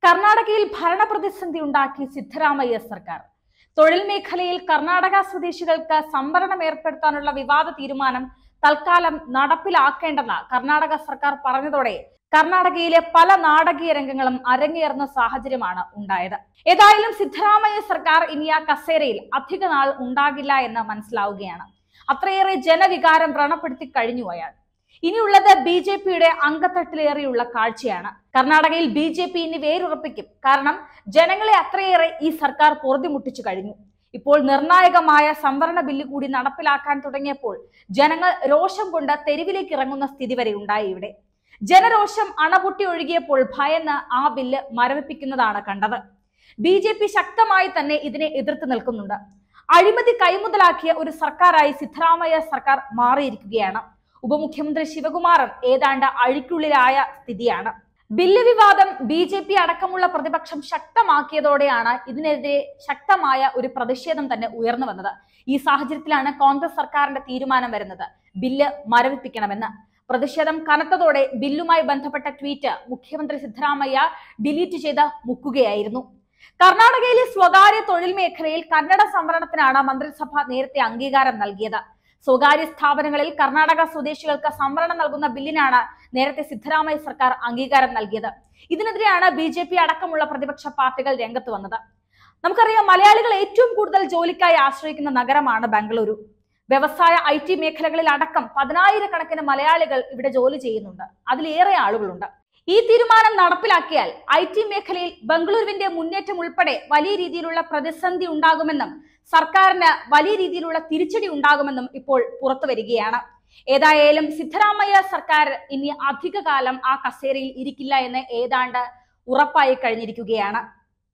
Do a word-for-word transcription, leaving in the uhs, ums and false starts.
കർണാടകയിൽ ഭരണപ്രതിസന്ധി ഉണ്ടാക്കി സിദ്ധരാമയ്യ സർക്കാർ. തൊഴിൽ മേഖലയിൽ കർണാടക സ്വദേശികൾക്ക് സംവരണം ഏർപ്പെടുത്താനുള്ള വിവാദ തീരുമാനം തൽക്കാലം നടപ്പിലാക്കേണ്ടെന്ന് കർണാടക സർക്കാർ പറഞ്ഞതോടെ കർണാടകയിലെ പല നാടകീയ രംഗങ്ങളും അരങ്ങേറുന്ന സാഹചര്യമാണ് ഉണ്ടായത്. ഏതായാലും സിദ്ധരാമയ്യ സർക്കാർ ഇനി ആ കസേരയിൽ അധിക നാൾ ഉണ്ടാകില്ല എന്ന് മനസ്സിലാവുകയാണ്. അത്രയേറെ ജനവികാരം വ്രണപ്പെടുത്തി കഴിഞ്ഞു അയാൾ. ഇനിയുള്ളത് ബി ജെ പിയുടെ അംഗത്തട്ടിലേറിയുള്ള കാഴ്ചയാണ്. കർണാടകയിൽ ബി ജെ പി ഇനി വേരുറപ്പിക്കും. കാരണം ജനങ്ങളെ അത്രയേറെ ഈ സർക്കാർ പൊറുതിമുട്ടിച്ചു കഴിഞ്ഞു. ഇപ്പോൾ നിർണായകമായ സംവരണ ബില്ല് കൂടി നടപ്പിലാക്കാൻ തുടങ്ങിയപ്പോൾ ജനങ്ങൾ രോഷം കൊണ്ട് തെരുവിലേക്ക് ഇറങ്ങുന്ന സ്ഥിതി വരെ ഉണ്ടായി. ഇവിടെ ജനരോഷം അണപൊട്ടി ഒഴുകിയപ്പോൾ ഭയന്ന് ആ ബില്ല് മരവിപ്പിക്കുന്നതാണ് കണ്ടത്. ബി ജെ പി ശക്തമായി തന്നെ ഇതിനെ എതിർത്ത് നിൽക്കുന്നുണ്ട്. അഴിമതി കൈമുതലാക്കിയ ഒരു സർക്കാരായി സിദ്ധരാമയ്യ സർക്കാർ മാറിയിരിക്കുകയാണ്. ഉപമുഖ്യമന്ത്രി ശിവകുമാറും ഏതാണ്ട് അഴിക്കുള്ളിലായ സ്ഥിതിയാണ്. ബില്ല് വിവാദം ബി ജെ പി അടക്കമുള്ള പ്രതിപക്ഷം ശക്തമാക്കിയതോടെയാണ് ഇതിനെതിരെ ശക്തമായ ഒരു പ്രതിഷേധം തന്നെ ഉയർന്നു വന്നത്. ഈ സാഹചര്യത്തിലാണ് കോൺഗ്രസ് സർക്കാരിന്റെ തീരുമാനം വരുന്നത്, ബില്ല് മരവിപ്പിക്കണമെന്ന്. പ്രതിഷേധം കനത്തതോടെ ബില്ലുമായി ബന്ധപ്പെട്ട ട്വീറ്റ് മുഖ്യമന്ത്രി സിദ്ധരാമയ്യ ഡിലീറ്റ് ചെയ്ത് മുക്കുകയായിരുന്നു. കർണാടകയിലെ സ്വകാര്യ തൊഴിൽ മേഖലയിൽ കന്നഡ സംവരണത്തിനാണ് മന്ത്രിസഭ നേരത്തെ അംഗീകാരം നൽകിയത്. സ്വകാര്യ സ്ഥാപനങ്ങളിൽ കർണാടക സ്വദേശികൾക്ക് സംവരണം നൽകുന്ന ബില്ലിനാണ് നേരത്തെ സിദ്ധരാമയ്യ സർക്കാർ അംഗീകാരം നൽകിയത്. ഇതിനെതിരെയാണ് ബി ജെ പി അടക്കമുള്ള പ്രതിപക്ഷ പാർട്ടികൾ രംഗത്ത് വന്നത്. നമുക്കറിയാം, മലയാളികൾ ഏറ്റവും കൂടുതൽ ജോലിക്കായി ആശ്രയിക്കുന്ന നഗരമാണ് ബംഗളൂരു. വ്യവസായ ഐ ടി മേഖലകളിൽ അടക്കം പതിനായിരക്കണക്കിന് മലയാളികൾ ഇവിടെ ജോലി ചെയ്യുന്നുണ്ട്. അതിലേറെ ആളുകളുണ്ട്. ഈ തീരുമാനം നടപ്പിലാക്കിയാൽ ഐ ടി മേഖലയിൽ ബംഗളൂരുവിന്റെ മുന്നേറ്റം ഉൾപ്പെടെ വലിയ രീതിയിലുള്ള പ്രതിസന്ധി ഉണ്ടാകുമെന്നും സർക്കാരിന് വലിയ രീതിയിലുള്ള തിരിച്ചടി ഉണ്ടാകുമെന്നും ഇപ്പോൾ പുറത്തു വരികയാണ്. ഏതായാലും സിദ്ധരാമയ്യ സർക്കാർ ഇനി അധികകാലം ആ കസേരയിൽ ഇരിക്കില്ല എന്ന് ഏതാണ്ട് ഉറപ്പായി കഴിഞ്ഞിരിക്കുകയാണ്.